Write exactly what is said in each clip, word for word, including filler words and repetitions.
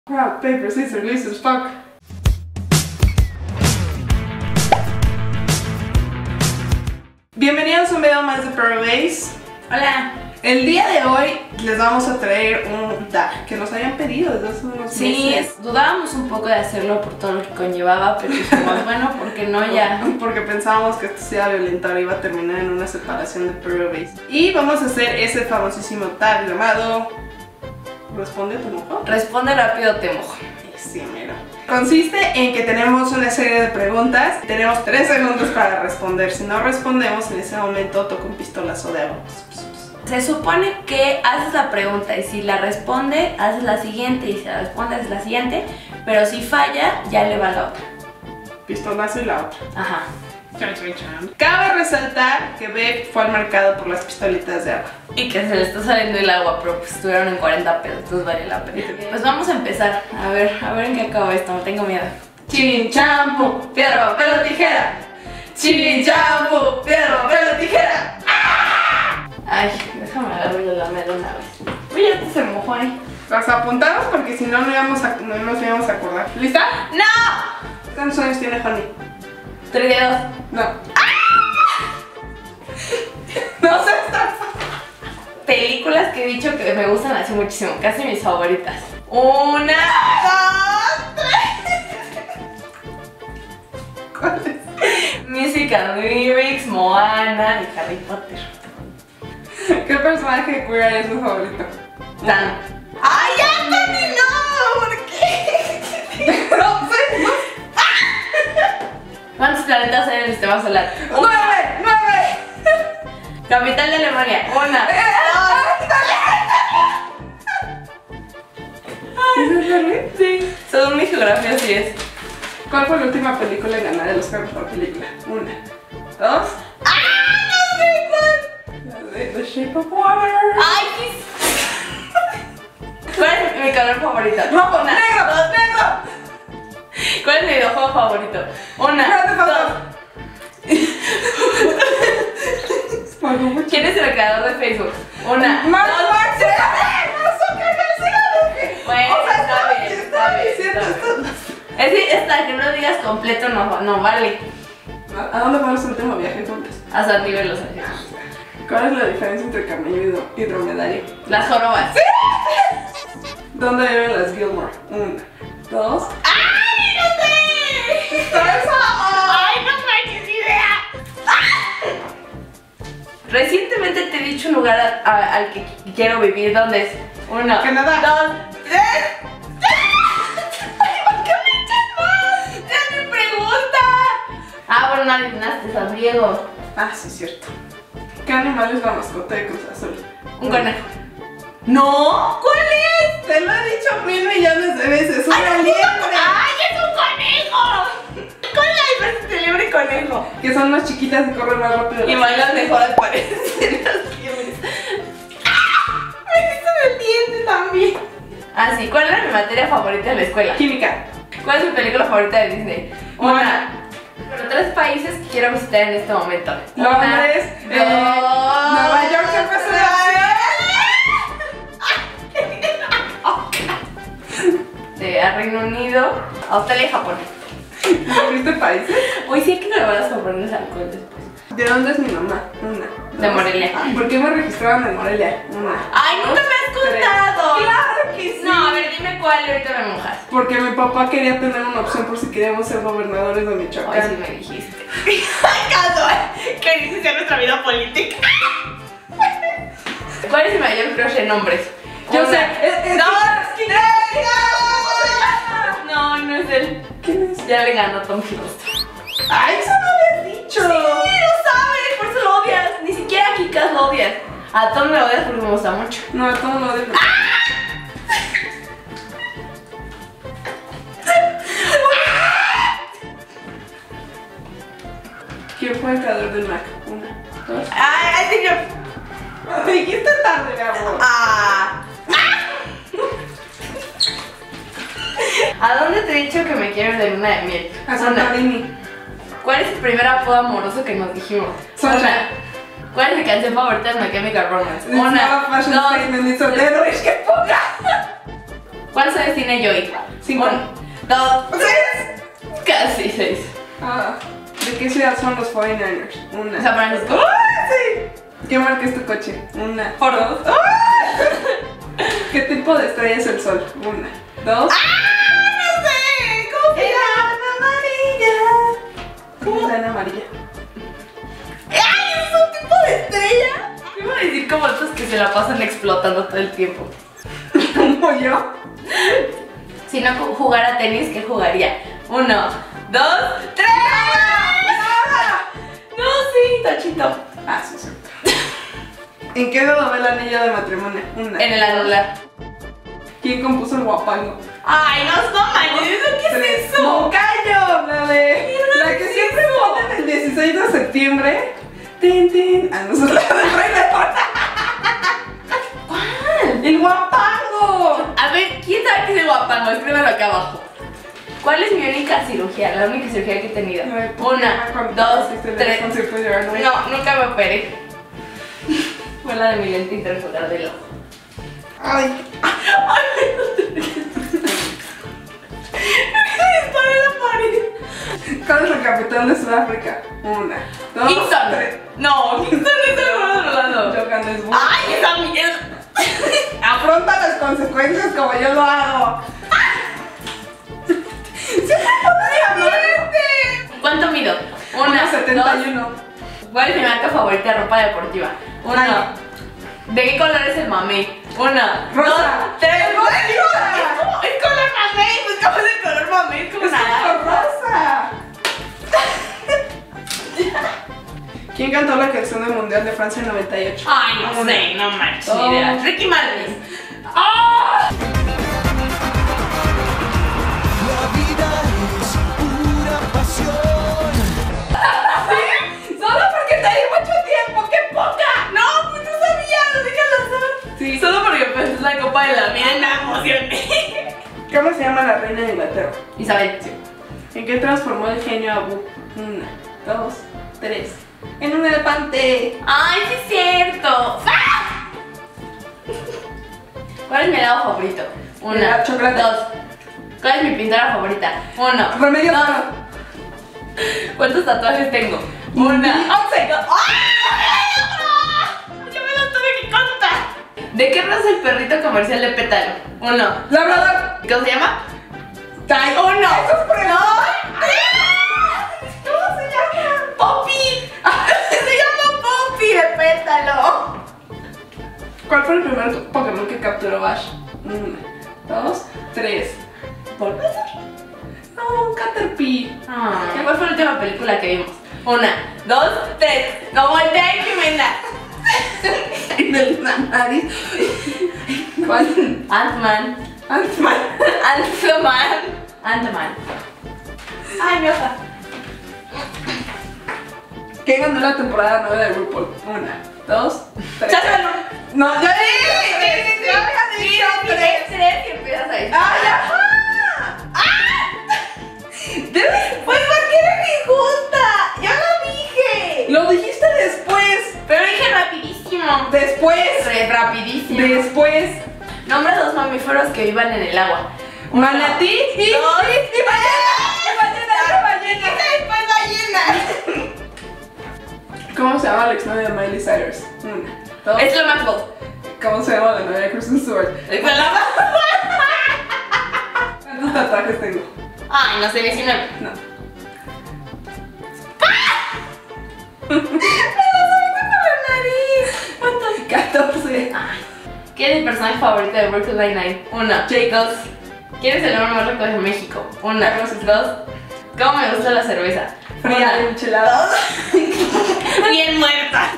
Rock, paper, scissors, scissors, fuck. Bienvenidos a un video más de Parabase. Hola. El día de hoy les vamos a traer un tag que nos habían pedido desde hace unos sí, meses. Sí, dudábamos un poco de hacerlo por todo lo que conllevaba, pero dijimos, bueno, ¿por qué no ya? Porque pensábamos que esto se iba a violentar y iba a terminar en una separación de Parabase. Y vamos a hacer ese famosísimo tag llamado Responde tu mojo. Responde rápido, te mojo. Sí, mero. Consiste en que tenemos una serie de preguntas. Tenemos tres segundos para responder. Si no respondemos, en ese momento toca un pistolazo de agua. Se supone que haces la pregunta y si la responde, haces la siguiente y si la responde, haces la siguiente. Pero si falla, ya le va la otra. Pistolazo y la otra. Ajá. Cabe resaltar que Beck fue al mercado por las pistolitas de agua. Y que se le está saliendo el agua, pero pues estuvieron en cuarenta pesos, entonces vale la pena. Pues vamos a empezar. A ver, a ver en qué acaba esto, no tengo miedo. Chin, champú, piedra, papel o tijera. Chin, champú, piedra, papel o tijera. Ay, déjame agarrarle la mera una vez. Uy, ya te se mojó ahí. Las apuntamos porque si no, no, íbamos a, no nos íbamos a acordar. ¿Lista? ¡No! ¿Cuántos años tiene Fanny? Tres dedos. No. No sé estar. Películas que he dicho que me gustan así muchísimo, casi mis favoritas. Una, dos, tres. ¿Cuáles? Musical Lyrics, Moana y Harry Potter. ¿Qué personaje queer es tu favorito? Tan. ¡Ay, ya terminó! ¿Por qué? No sé, no. ¿Cuántos planetas hay en el sistema solar? ¡Nueve! ¡Nueve! Capital de Alemania. Una. ¿Eso es real? Sí. Según mi geografía sí es. ¿Cuál fue la última película en ganar el Oscar por película? Una. Dos. ¡Ah! No sé cuál. La de The Shape of Water. ¡Ay, qué... ¿Cuál es mi color favorito? ¡Rojo! Una, ¡Negro! dos. ¡Negro! ¿Cuál es mi videojuego favorito? Una, Grand Theft Auto. dos. ¿Quién es el creador de Facebook? Una, Mark dos. Zuckerberg. Mark Zuckerberg. Bueno, O sea, está bien, está bien, diciendo está esto. bien. Es decir, esta que no lo digas completo no, no vale. ¿A dónde fue nuestro último viaje juntos? A San Nivel Los Ángeles. ¿Cuál es la diferencia entre camello y dromedario? Las jorobas. ¿Dónde viven las Gilmore? Una. Dos. ¡Ay, no sé! ¡Ay, no manches idea! Recientemente te he dicho un lugar a- a- al que quiero vivir. ¿Dónde es? Uno, Canadá. dos, tres. ¡Ay, por qué me echas más! ¡Ya mi pregunta! Ah, bueno, no adivinaste, San Diego. Ah, sí, es cierto. ¿Qué animal es la mascota de Cruz Azul? Un conejo. ¡No! ¿Cuál es? Te lo he dicho mil millones de veces. ¡Una ¡Ay, liebre! ¡Ay, es un conejo! ¿Cuál es la diferencia entre liebre y conejo? Que son más chiquitas y corren más rápido. Y bailan mejor al parecer las liebres. ¡Ah! Me hizo el diente también. Ah, sí. ¿Cuál era mi materia favorita de la escuela? Química. ¿Cuál es mi película favorita de Disney? Moana. Pero tres países que quiero visitar en este momento. Londres. Una, eh, dos, Nueva York siempre es una de a Reino Unido, Australia y Japón. ciudad. ¿Viste países? Uy, sí que no le van a sorprender alcohol después. ¿De dónde es mi mamá? Una. De dos. Morelia. Ah, ¿por qué me registraron en Morelia? Una. ¡Ay, nunca me has tres. contado! ¡Claro que sí! No, a ver, dime cuál y ahorita me mojas. Porque mi papá quería tener una opción por si queríamos ser gobernadores de Ay, Michoacán. sí me dijiste. ¡Ay, caso! Que inicia nuestra vida política. ¿Cuál es mi mayor crush en hombres? Yo Una, sé, es- es- dos, es- tres. No, no es él. ¿Quién es? Ya le ganó Tom Hiddleston. ¡Ay, eso no habías dicho! Sí, lo sabes, por eso lo odias. Ni siquiera a Kikas lo odias. A Tom lo odias porque me gusta mucho. No, a todo lo digo. ¿Quién fue el creador del Mac? Una, dos. Ay, ay, sí, yo. Me dijiste tarde, mi amor. Ah. ¿A dónde te he dicho que me quiero ir de luna de miel? A Una. Santorini. ¿Cuál es el primer apodo amoroso que nos dijimos? Sunshine. Una. ¿Cuál es mi canción favorita de My Chemical Romance? It's not a fashion statement, it's a dead wish que ponga. ¿Cuántos años tiene Joey? Cinco. Un, dos, ¡Seis! casi seis. Ah, ¿de qué ciudad son los cuarenta y nueve ers? Una. San Francisco. ¡Ah, sí! ¿Qué marca es tu coche? Una. Por dos. ¡Ah! ¿Qué tipo de estrella es el sol? Una. Dos. ¡Ah! ¡No sé! ¿Cómo se llama? Amarilla. ¿Cómo es la amarilla? ¡Ay! ¿Es un tipo de estrella? Iba a decir como estos que se la pasan explotando todo el tiempo. Como yo. Si no jugara tenis, ¿qué jugaría? Uno, dos, tres. No, sí, Tachito. Ah, sí, cierto. ¿En qué dedo va el anillo de matrimonio? Una. En el anular. ¿Quién compuso el guapango? Ay, no, no manches, ¿qué Tres. es eso? ¡No, callo! La de. La que siempre ponen el dieciséis de septiembre. Tin, tin. Ah, no, esa es la del Rey León. ¿Cuál? ¡El guapango! A ver, ¿quién sabe qué es el guapango? Escríbelo acá abajo. ¿Cuál es mi única cirugía? La única cirugía que he tenido. Una, dos, tres. No, nunca me operé. Fue la de mi lente intercular del ojo. Ay. Disparé la pared. ¿Cuál es el capitán de Sudáfrica? Una, dos, Kingston. tres. No, Kingston es el otro lado. Johannesburg. Ay, esa mierda. Afronta las consecuencias como yo lo hago. ¿Cuánto mido? Una, Una setenta y dos. uno. ¿Cuál es mi marca favorita de ropa deportiva? Una. Ay. ¿De qué color es el mamey? Una, Rosa. dos, tres. ¡Es rosa! Es como, es color mamey, pues ¿cómo es el color mamey? Es como ¡Es naranja. color rosa! ¿Quién cantó la canción del Mundial de Francia en noventa y ocho? Ay, no sé, no manches, Dos. ni idea. Ricky Martin. ¡Ah! La vida es pura pasión. ¿Sí? Solo porque te di mucho tiempo, ¡qué poca! No, pues no sabía, lo dije al azar. Sí. Solo porque pensé en la copa de la vida y me emocioné. ¿Cómo se llama la reina de Inglaterra? Isabel. ¿En qué transformó el genio a Abu? Una, dos, tres. ¡En un elefante! ¡Ay, sí es cierto! ¡Ah! ¿Cuál es mi helado favorito? Una, El chocolate. dos. ¿Cuál es mi pintura favorita? Uno, Remedio dos. Santo. ¿Cuántos tatuajes tengo? Una, once. ¡Ah! Yo me los tuve que contar. ¿De qué raza es el perrito comercial de Pétalo? Uno. Labrador. ¿Cómo se llama? Tai. Uno. Eso es pre- ¿Cómo se llama? Poppy. Se llama Poppy de Pétalo. ¿Cuál fue el primer Pokémon que capturó Ash? Una, dos, tres. ¿Bulbasaur? No, un Caterpie. Ah, ¿cuál fue la última película que vimos? Una, dos, tres. No voltea y Jimena. En el nariz. ¿Cuál? Ant-Man. Ant-Man. Ant-Man. Ant-Man. Ay, mi hoja. ¿Quién ganó la temporada nueve de RuPaul? Una, dos, tres. Ya se ganó. No, ya Sí, sí, sí, sí. Ya había Sí, dicho sí, tres. tres y empiezas a decir. ¡Ay, ajá! Debes- Pues porque eres injusta. Yo lo dije. Lo dijiste después. Pero dije rapidísimo. Después. Re- Rapidísimo. Después. Nombra dos mamíferos que vivan en el agua. Manatí y. Dos. Y ballena. Y ballena. Y Después ballena. ¿Cómo se llama la exnovia de Miley Cyrus? Una, dos. Es lo más go. ¿Cómo se llama la novia de Kristen Stewart? Es la más. ¿Cuántos tatuajes tengo? Ay, no sé, diecinueve. No. ¿Cuántos? catorce. ¿Quién es el personaje favorito de Brooklyn Nine-Nine? Una. Jake. Dos. ¿Quién es el hombre más rico de México? Una. Dos. ¿Cómo me gusta la cerveza? Fría, Una. enchilada. Bien muerta.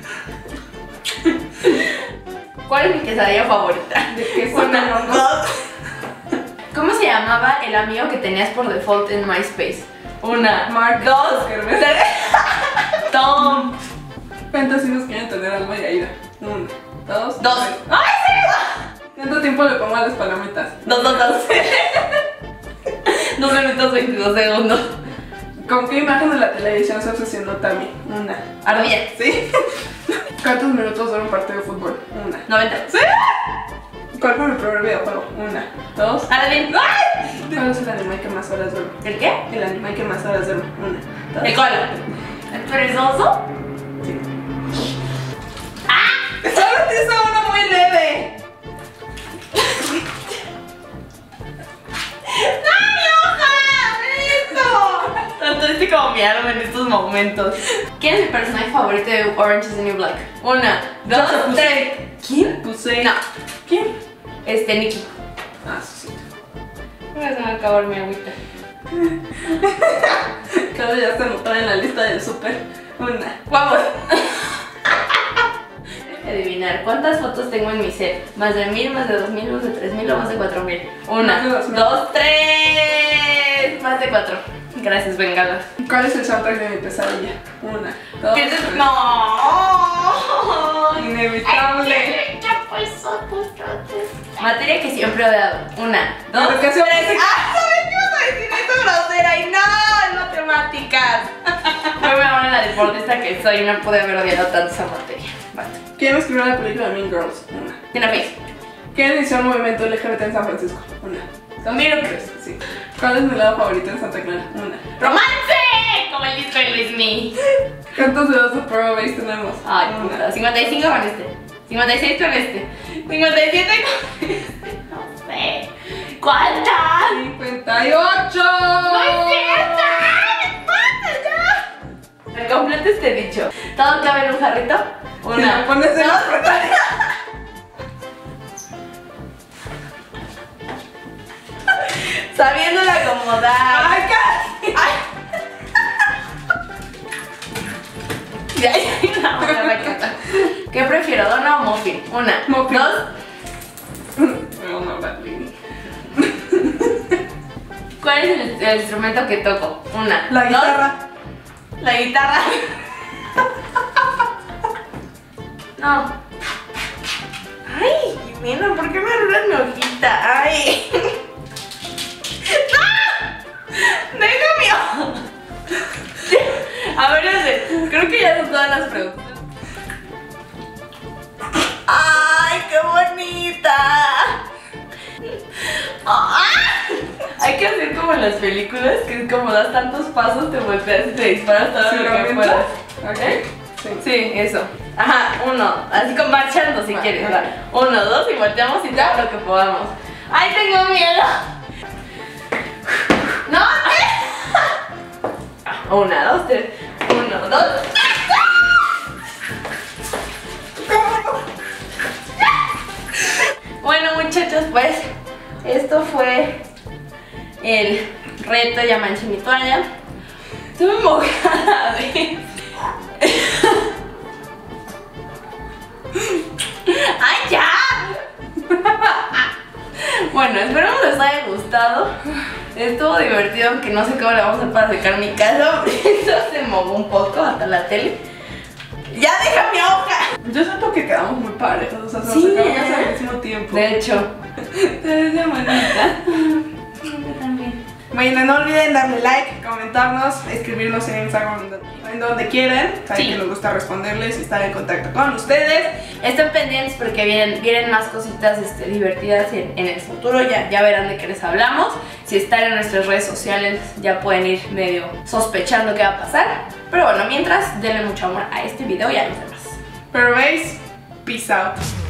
¿Cuál es mi quesadilla favorita? ¿De qué Una. son? Dos. ¿Cómo se llamaba el amigo que tenías por default en MySpace? Una. Mark Dos. Zuckerberg. Tres. Tom. ¿Cuántos hijos quieren tener Alma y Aida? Una, dos. Dos. tres. ¡Ay, sí! ¿Cuánto tiempo le pongo a las palomitas? Dos, dos, dos. Dos minutos veintidós segundos. ¿Con qué imagen de la televisión se obsesionó Tami? Una. Ardilla. ¿Sí? ¿Cuántos minutos dura un partido de fútbol? Una. noventa. ¿Sí? ¿Cuál fue mi primer videojuego? Una, dos. Aladdin. ¡Ay! ¿Cuál es el animal que más horas duerme? ¿El qué? El animal que más horas duerme. Una, dos. ¿El cuál? ¿El perezoso? Sí. ¡Ah! ¡Solo te hizo uno muy leve! ¡No, mi hoja! ¡Eso! Tanto este como mi alma en estos momentos. ¿Quién es el personaje favorito de Orange is the New Black? Una, dos, tres. ¿Quién? Puse. No. ¿Quién? Este, Nikki. Ah, sí. Me va a acabar mi agüita. Cada ya está anotada en la lista del súper. Una. Vamos. Adivinar, ¿cuántas fotos tengo en mi set? ¿Más de mil, más de dos mil, más de tres mil o más de cuatro mil? Una, Más de dos mil. dos, tres. Más de cuatro. Gracias, Bengala. ¿Cuál es el soundtrack de mi pesadilla? Una, dos, ¿Qué te... tres. No. Inevitable. Materia que siempre he odiado. Una, dos, Educación tres. física. ¡Ah! ¿Sabes qué ibas a decir eso, grosera? Y no, es matemáticas. Fue ahora la deportista que soy y no pude haber odiado tanto esa materia. Vale. ¿Quién escribió la película Mean Girls? Una. Tina Fey. ¿Quién inició el movimiento L G B T en San Francisco? Una. Miro Tres, sí. ¿Cuál es mi lado favorito en Santa Clara? Una. ¡Romance! Como el disco de Luis Mi. ¿Cuántos dedos de Pro Base tenemos? Ay, Una. puta. cincuenta y cinco con este. cincuenta y seis con este. cincuenta y siete con este. No sé. ¿Cuántas? cincuenta y ocho. ¡No es cierto! ¡Me pasa ya! Me completo este dicho. ¿Todo cabe en un jarrito? Una. Si me pones en dos, la pantalla. Sabiéndolo acomodar. ¡Ay, casi! ¡Ay! Ya, ya, no, no me encanta. ¿Qué prefiero, dona o muffin? Una, Muffin. dos. No, no, Badly. ¿Cuál es el, el instrumento que toco? Una, La dos. guitarra. La guitarra. No. Ay, Jimena, ¿por qué me arruinas mi hojita? Ay. ¡No! ¡Deja mi hoja! A ver, ese, creo que ya son todas las preguntas. ¡Ay, qué bonita! ¡Ah! Hay que hacer como en las películas, que es como das tantos pasos, te volteas y te disparas todo ¿Sí, lo lo que avientas? puedas. Ok. ¿Eh? Sí. Sí, eso. Ajá, uno, así como marchando si Va, quieres. ok. Va. Uno, dos y volteamos y todo lo que podamos. ¡Ay, tengo miedo! ¡No! Una, dos, tres. Uno, dos. Bueno, muchachos, pues esto fue el reto. Ya manché mi toalla. Estuve mojada, ¿ves? ¡Ay, ya! Bueno, espero que les haya gustado. Estuvo divertido, aunque no sé cómo le vamos a hacer para secar mi casa. Esto se movió un poco hasta la tele. ¡Ya deja mi hoja! Yo siento que quedamos muy parejos, o sea, nos Sí, sacamos ¿eh? al mismo tiempo. De hecho. Te ves de bonita. Yo también. Bueno, no olviden darle like, comentarnos, escribirnos en Instagram, en donde- en donde quieran. Saben Sí. que nos gusta responderles y estar en contacto con ustedes. Estén pendientes porque vienen, vienen más cositas este, divertidas en, en el futuro. Ya, ya verán de qué les hablamos. Si están en nuestras redes sociales ya pueden ir medio sospechando qué va a pasar. Pero bueno, mientras denle mucho amor a este video y a los demás. Pero veis, peace out.